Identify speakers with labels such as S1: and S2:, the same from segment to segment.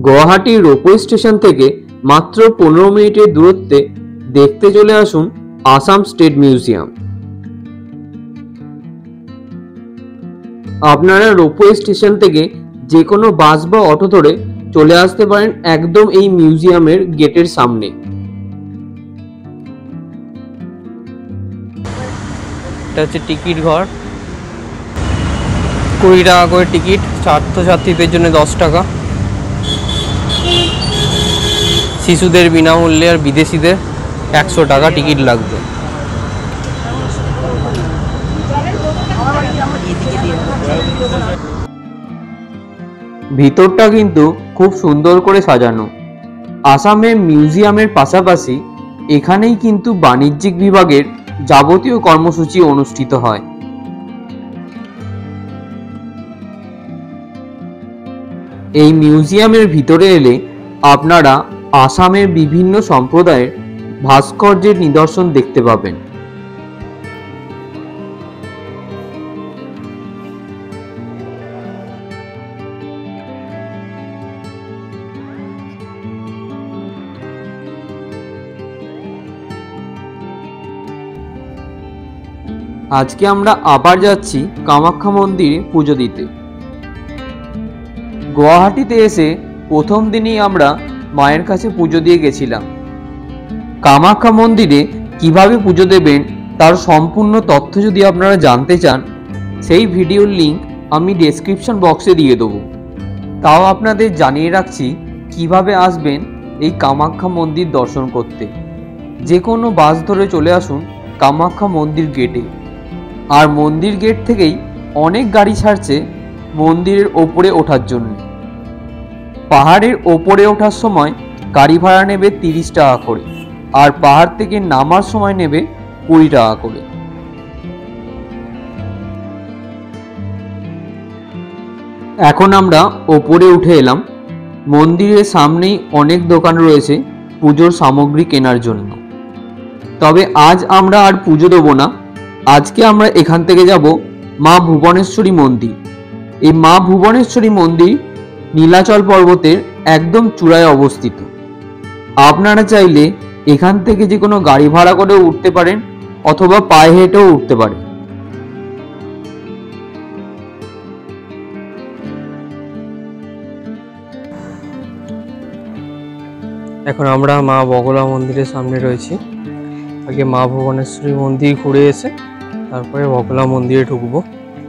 S1: Guwahati ropeway station থেকে মাত্র 15 মিনিটের দূরত্বে দেখতে চলে আসুন আসাম স্টেট মিউজিয়াম। আপনারা রোপওয়ে স্টেশন থেকে যে কোনো বাস বা অটো ধরে চলে আসতে পারেন একদম এই মিউজিয়ামের গেটের সামনে।
S2: এটা হচ্ছে টিকিট ঘর, 20 টাকা করে টিকিট, ছাত্রছাত্রীদের জন্য 10 টাকা, শিশুদের বিনামূল্যে আর বিদেশিদের 100 টাকা টিকিট লাগবে।
S1: ভিতরটা কিন্তু খুব সুন্দর করে সাজানো। আসামের মিউজিয়ামের পাশাপাশি এখানেই কিন্তু বাণিজ্যিক বিভাগের যাবতীয় কর্মসূচি অনুষ্ঠিত হয়। এই মিউজিয়ামের ভিতরে এলে আপনারা আসামের বিভিন্ন সম্প্রদায়ের ভাস্কর্যের নিদর্শন দেখতে পাবেন। আজকে আমরা আবার যাচ্ছি কামাখ্যা মন্দিরে পুজো দিতে। গুয়াহাটিতে এসে প্রথম দিনই আমরা মায়ের কাছে পুজো দিয়ে গেছিলাম। কামাখ্যা মন্দিরে কিভাবে পুজো দেবেন তার সম্পূর্ণ তথ্য যদি আপনারা জানতে চান, সেই ভিডিওর লিংক আমি ডেসক্রিপশন বক্সে দিয়ে দেবো। তাও আপনাদের জানিয়ে রাখছি কিভাবে আসবেন এই কামাখ্যা মন্দির দর্শন করতে। যে কোনো বাস ধরে চলে আসুন কামাখ্যা মন্দির গেটে। আর মন্দির গেট থেকেই অনেক গাড়ি ছাড়ছে মন্দিরের ওপরে ওঠার জন্য। পাহাড়ের ওপরে ওঠার সময় গাড়ি ভাড়া নেবে 30 টাকা করে, আর পাহাড় থেকে নামার সময় নেবে 20 টাকা করে। এখন আমরা ওপরে উঠে এলাম। মন্দিরের সামনেই অনেক দোকান রয়েছে পুজোর সামগ্রী কেনার জন্য। তবে আজ আমরা আর পুজো দেবো না। আজকে আমরা এখান থেকে যাব মা ভুবনেশ্বরী মন্দির। এই মা ভুবনেশ্বরী মন্দির নীলাচল পর্বতের একদম চূড়ায় অবস্থিত। আপনারা চাইলে এখান থেকে যে কোনো গাড়ি ভাড়া করেও উঠতে পারেন অথবা পায়ে হেঁটেও উঠতে পারেন।
S2: এখন আমরা মা বগলা মন্দিরের সামনে রয়েছি। আগে মা ভুবনেশ্বরী মন্দির ঘুরে এসে তারপরে বগলা মন্দিরে ঢুকবো।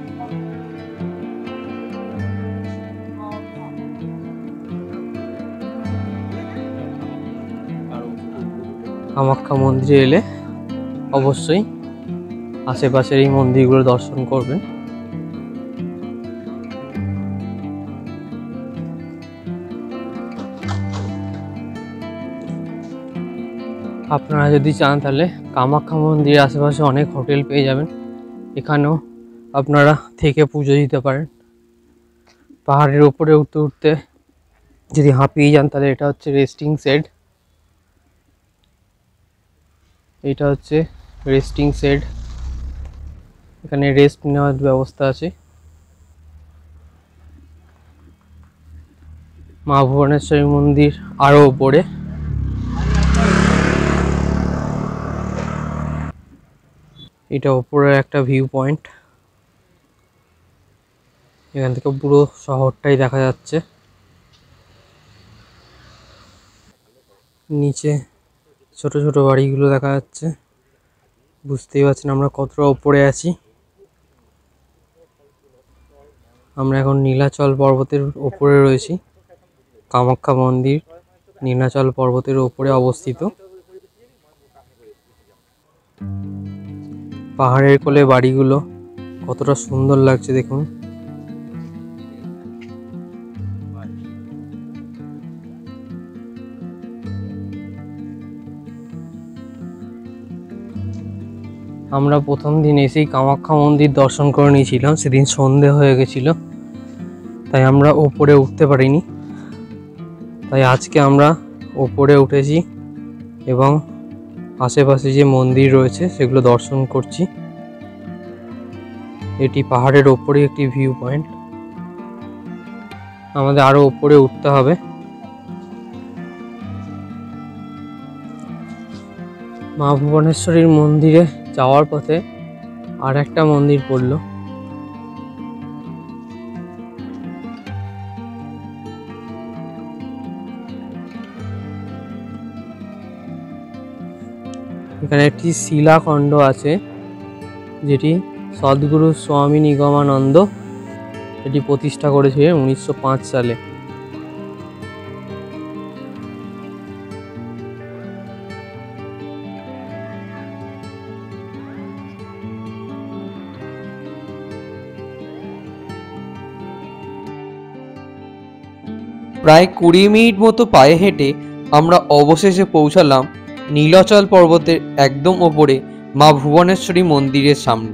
S2: কামাখ্যা মন্দিরে এলে অবশ্যই আশেপাশের এই মন্দিরগুলো দর্শন করবেন। আপনারা যদি চান তাহলে কামাখ্যা মন্দিরের আশেপাশে অনেক হোটেল পেয়ে যাবেন। এখানেও আপনারা থেকে পুজো দিতে পারেন। পাহাড়ের উপরে উঠতে উঠতে যদি হাঁপিয়ে যান তাহলে এটা হচ্ছে রেস্টিং শেড। এটা হচ্ছে রেস্টিং শেড, এখানে রেস্ট নেওয়ার ব্যবস্থা আছে। মা ভুবনেশ্বরী মন্দির আরও উপরে। এটা উপরে একটা ভিউ পয়েন্ট, এখান থেকে পুরো শহরটাই দেখা যাচ্ছে। নিচে ছোট ছোট বাড়িগুলো দেখা যাচ্ছে। বুঝতেই পারছেন আমরা কতটা উপরে আছি। আমরা এখন নীলাচল পর্বতের উপরে রয়েছি। কামাখ্যা মন্দির নীলাচল পর্বতের উপরে অবস্থিত। পাহাড়ের কোলে বাড়িগুলো কতটা সুন্দর লাগছে দেখুন। আমরা প্রথম দিন এসেই কামাখ্যা মন্দির দর্শন করে নিয়েছিলাম। সেদিন সন্ধে হয়ে গেছিল, তাই আমরা ওপরে উঠতে পারিনি। তাই আজকে আমরা ওপরে উঠেছি এবং আশেপাশে যে মন্দির রয়েছে সেগুলো দর্শন করছি। এটি পাহাড়ের ওপরে একটি ভিউ পয়েন্ট। আমাদের আরো উপরে উঠতে হবে। মা ভুবনেশ্বরীর মন্দিরে যাওয়ার পথে আর একটা মন্দির পড়লো। এখানে একটি শিলাখণ্ড আছে, যেটি সদ্গুরু স্বামী নিগমানন্দ এটি প্রতিষ্ঠা করেছিলেন 1905 সালে।
S1: প্রায় 20 মিনিট মতো পায়ে হেঁটে আমরা অবশেষে পৌঁছালাম নীলাচল পর্বতের একদম ওপরে মা ভুবনেশ্বরী মন্দিরের সামনে।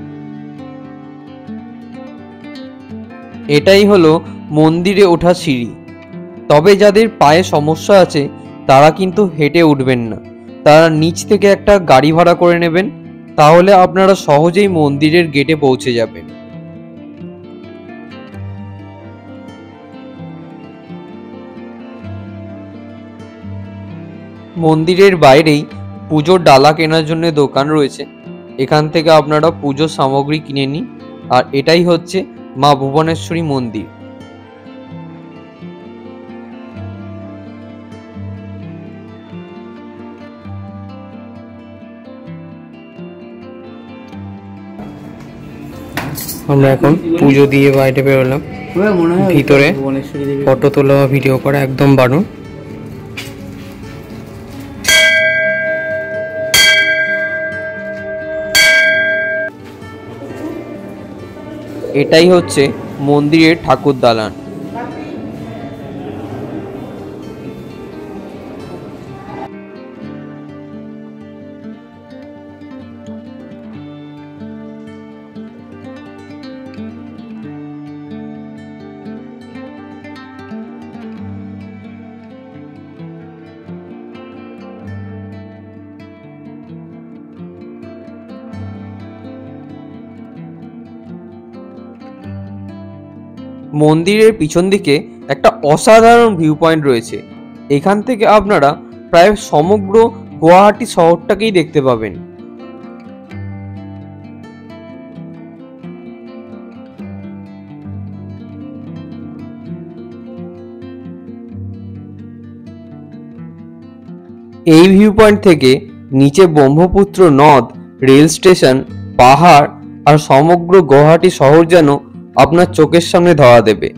S1: এটাই হলো মন্দিরে ওঠা সিঁড়ি। তবে যাদের পায়ে সমস্যা আছে তারা কিন্তু হেঁটে উঠবেন না, তারা নিচ থেকে একটা গাড়ি ভাড়া করে নেবেন, তাহলে আপনারা সহজেই মন্দিরের গেটে পৌঁছে যাবেন। মন্দিরের বাইরেই পুজোর ডালা কেনার জন্য দোকান রয়েছে, এখান থেকে আপনারা পুজোর সামগ্রী কিনে নিন। আর এটাই হচ্ছে মা ভুবনেশ্বরী মন্দির।
S2: আমরা এখন পুজো দিয়ে বাইরে বেরোলাম। ভিতরে ফটো তোলা বা ভিডিও করা একদম বারণ।
S1: এটাই হচ্ছে মন্দিরের ঠাকুর দালান। মন্দিরের পিছন দিকে একটা অসাধারণ ভিউ পয়েন্ট রয়েছে। এখান থেকে আপনারা প্রায় সমগ্র গুয়াহাটি শহরটাকেই দেখতে পাবেন। এই ভিউ পয়েন্ট থেকে নিচে ব্রহ্মপুত্র নদ, রেল স্টেশন, পাহাড় আর সমগ্র গুয়াহাটি শহর যেন আপনার চোখের সামনে ধরা দেবে।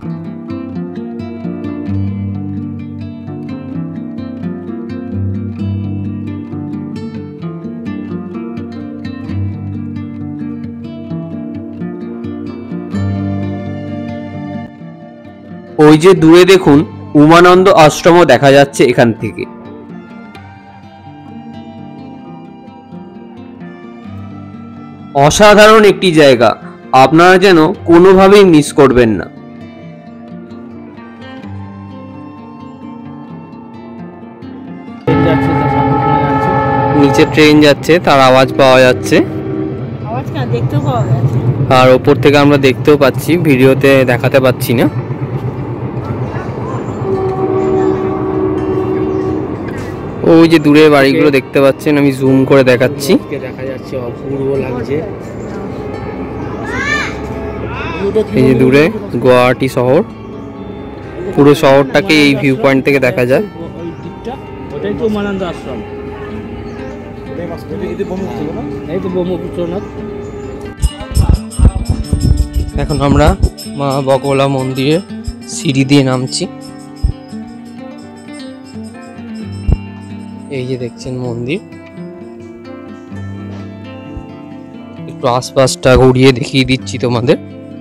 S1: ওই যে দূরে দেখুন উমানন্দ আশ্রমও দেখা যাচ্ছে এখান থেকে। অসাধারণ একটি জায়গা, আপনারা যেন কোনোভাবেই মিস করবেন না।
S2: নিচে ট্রেন যাচ্ছে, তার আওয়াজ পাওয়া যাচ্ছে, আর ওপর থেকে আমরা দেখতেও পাচ্ছি, ভিডিওতে দেখাতে পাচ্ছি না। ওই যে দূরে বাড়িগুলো দেখতে পাচ্ছেন, আমি জুম করে দেখাচ্ছি, দেখা যাচ্ছে, অপূর্ব লাগছে। এই যে দূরে গুয়াহাটি শহর, পুরো শহরটাকে এই ভিউ পয়েন্ট থেকে দেখা যায়। এখন আমরা মা বগলা মন্দিরে সিঁড়ি দিয়ে নামছি। এই যে দেখছেন মন্দির, একটু আশপাশটা ঘুরিয়ে দেখিয়ে দিচ্ছি তোমাদের।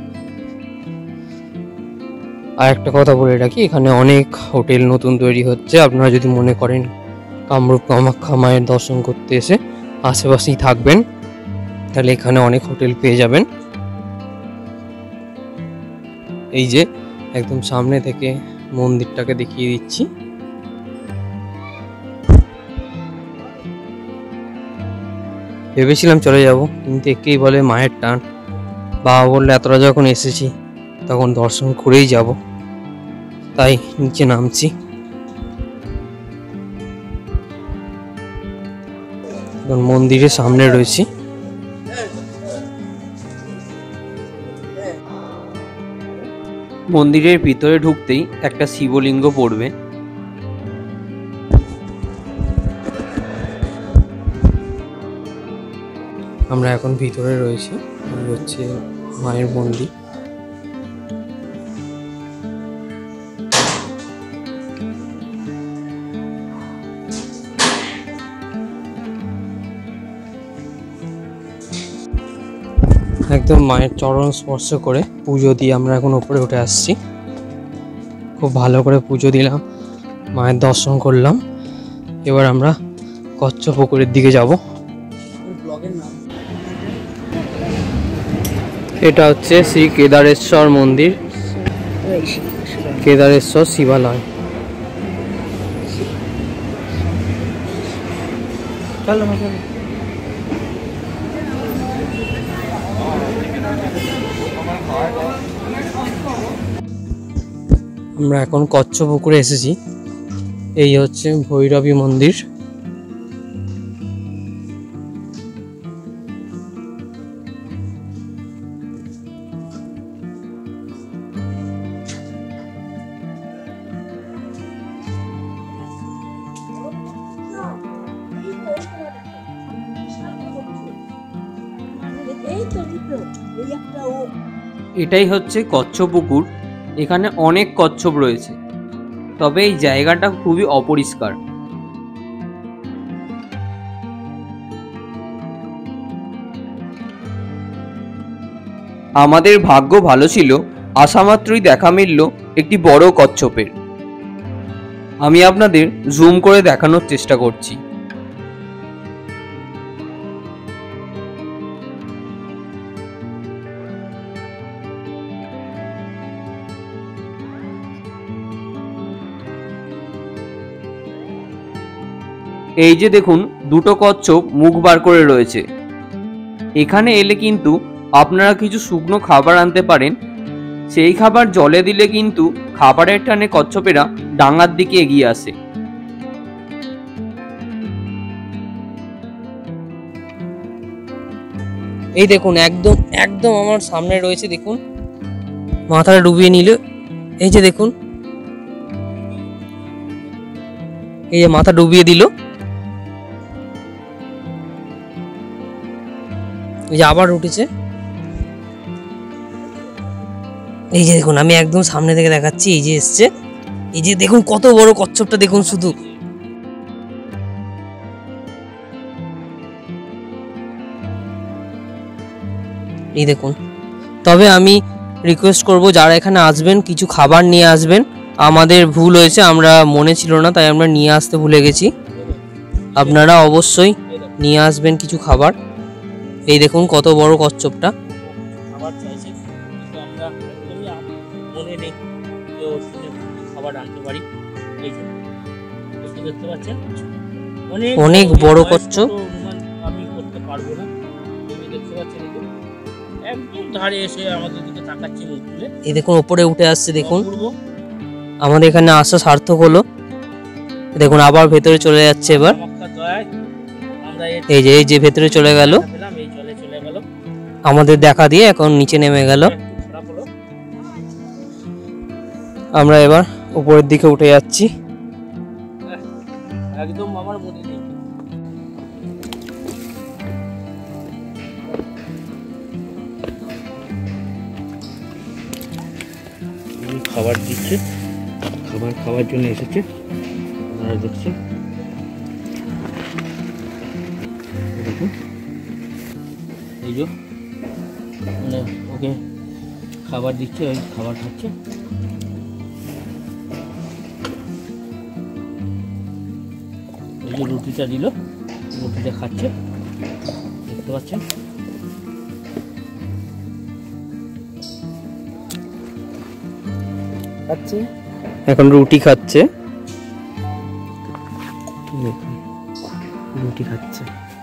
S2: আর একটা কথা বলে রাখি, এখানে অনেক হোটেল নতুন তৈরি হচ্ছে। আপনারা যদি মনে করেন কামরূপ কামাখ্যা মায়ের দর্শন করতে এসে আশেপাশেই থাকবেন, তাহলে এখানে অনেক হোটেল পেয়ে যাবেন। এই যে একদম সামনে থেকে মন্দিরটাকে দেখিয়ে দিচ্ছি। ভেবেছিলাম চলে যাব, কিন্তু একেই বলে মায়ের টান। বাবা বললে এতটা যখন এসেছি তখন দর্শন করেই যাব, তাই নিচে নামছি। এখন মন্দিরের সামনে রয়েছি।
S1: মন্দিরের ভিতরে ঢুকতেই একটা শিবলিঙ্গ পড়বে।
S2: আমরা এখন ভিতরে রয়েছি, এই হচ্ছে মায়ের মন্দির। একদম মায়ের চরণ স্পর্শ করে পুজো দিয়ে আমরা এখন উপরে উঠে আসছি। খুব ভালো করে পুজো দিলাম, মায়ের দর্শন করলাম। এবার আমরা কচ্ছ পুকুরের দিকে যাব। এটা হচ্ছে শ্রী কেদারেশ্বর মন্দির, কেদারেশ্বর শিবালয়। আমরা এখন কচ্ছ পুকুরে এসেছি। এই হচ্ছে ভৈরবী মন্দির।
S1: এটাই হচ্ছে কচ্ছ পুকুর। এখানে অনেক কচ্ছপ রয়েছে, তবে এই জায়গাটা খুবই অপরিষ্কার। আমাদের ভাগ্য ভালো ছিল, আসামাত্রই দেখা মিলল একটি বড় কচ্ছপের। আমি আপনাদের জুম করে দেখানোর চেষ্টা করছি। এই যে দেখুন, দুটো কচ্ছপ মুখ বার করে রয়েছে। এখানে এলে কিন্তু আপনারা কিছু শুকনো খাবার আনতে পারেন। সেই খাবার জলে দিলে কিন্তু খাবারের টানে কচ্ছপেরা ডাঙার দিকে এগিয়ে আসে।
S2: এই দেখুন, একদম একদম আমার সামনে রয়েছে, দেখুন মাথাটা ডুবিয়ে নিল। এই যে দেখুন, এই যে মাথা ডুবিয়ে দিল। এই যে আবার উঠেছে। এই যে দেখুন, আমি একদম সামনে থেকে দেখাচ্ছি। এই যে এসছে, এই যে দেখুন কত বড় কচ্ছপটা, দেখুন শুধু। এই দেখুন। তবে আমি রিকোয়েস্ট করব, যারা এখানে আসবেন কিছু খাবার নিয়ে আসবেন। আমাদের ভুল হয়েছে, আমরা মনে ছিল না, তাই আমরা নিয়ে আসতে ভুলে গেছি। আপনারা অবশ্যই নিয়ে আসবেন কিছু খাবার। এই দেখুন কত বড় কচ্ছপটা।
S3: খাবার চাইছে, কিন্তু আমরা একদমই মনে নেই যে ওর থেকে খাবার আনতে পারি। এই যে দেখতে পাচ্ছেন,
S2: অনেক বড় কচ্ছপ।
S3: অনুমান আমি করতে পারবো না। তুমি দেখতে পাচ্ছেন, এই যে একদম ধারে এসে আমাদের দিকে তাকাচ্ছে মুখ তুলে।
S2: এই দেখুন উপরে উঠে আসছে, দেখুন আমাদের এখানে আসা সার্থক হলো। দেখুন আবার ভেতরে চলে যাচ্ছে। এবার এই যে ভেতরে চলে গেল, আমাদের দেখা দিয়ে এখন নিচে নেমে গেল। আমরা এবার উপরের দিকে উঠে যাচ্ছি।
S3: একদম আমার মনে নেই। খাবার দিচ্ছে, খাবার খাওয়ার জন্য এসেছে, আপনারা দেখছেন। দেখুন, এই যে মানে ওকে খাবার দিচ্ছে, ওই খাবার খাচ্ছে। এই যে রুটিটা দিল, রুটিটা খাচ্ছে, দেখতে পাচ্ছেন। খাচ্ছে,
S2: এখন রুটি খাচ্ছে।
S3: রুটি খাচ্ছে।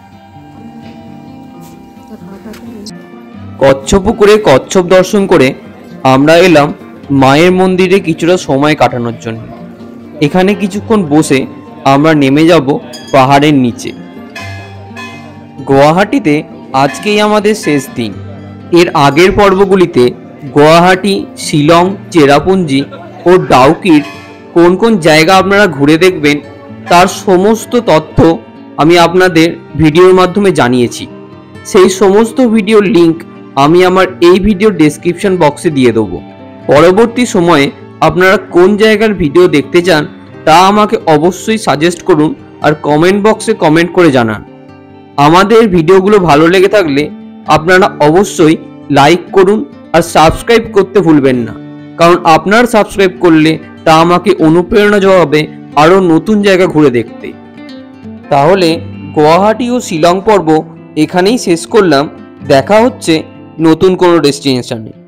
S1: কচ্ছপ পুকুরে কচ্ছপ দর্শন করে আমরা এলাম মায়ের মন্দিরে কিছুটা সময় কাটানোর জন্য। এখানে কিছুক্ষণ বসে আমরা নেমে যাব পাহাড়ের নিচে। গুয়াহাটিতে আজকেই আমাদের শেষ দিন। এর আগের পর্বগুলিতে গুয়াহাটি, শিলং, চেরাপুঞ্জি ও ডাউকির কোন কোন জায়গা আপনারা ঘুরে দেখবেন তার সমস্ত তথ্য আমি আপনাদের ভিডিওর মাধ্যমে জানিয়েছি। সেই সমস্ত ভিডিওর লিঙ্ক আমি আমার এই ভিডিওর ডেসক্রিপশন বক্সে দিয়ে দেবো। পরবর্তী সময়ে আপনারা কোন জায়গার ভিডিও দেখতে চান তা আমাকে অবশ্যই সাজেস্ট করুন আর কমেন্ট বক্সে কমেন্ট করে জানান। আমাদের ভিডিওগুলো ভালো লেগে থাকলে আপনারা অবশ্যই লাইক করুন আর সাবস্ক্রাইব করতে ভুলবেন না, কারণ আপনার সাবস্ক্রাইব করলে তা আমাকে অনুপ্রেরণা যোগাবে আরও নতুন জায়গা ঘুরে দেখতে। তাহলে গুয়াহাটি ও শিলং পর্ব এখানেই শেষ করলাম। দেখা হচ্ছে নতুন কোনো ডেস্টিনেশনে।